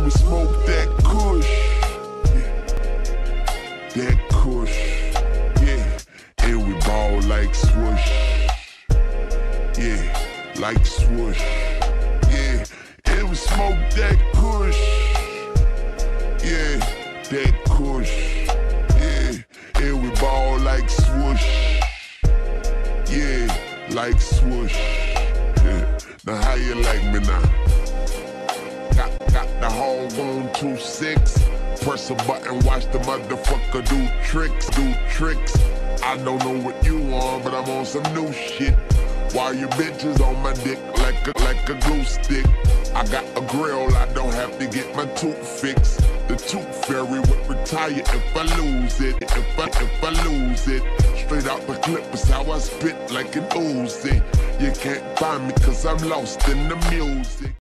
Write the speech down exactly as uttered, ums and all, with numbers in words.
we smoke that kush, yeah. That kush, yeah. And we ball like swoosh, yeah, like swoosh, yeah. And we smoke that kush, yeah, that kush, yeah. And we ball like swoosh, yeah, like swoosh, yeah. Now how you like me now? Got, got the whole on two six. Press a button, watch the motherfucker do tricks, do tricks. I don't know what you on, but I'm on some new shit. While your bitches on my dick like a, like a glue stick. I got a grill, I don't have to get my tooth fixed. The tooth fairy would retire if I lose it, if I, if I lose it. Straight out the clip is how I spit like an Uzi. You can't find me cause I'm lost in the music.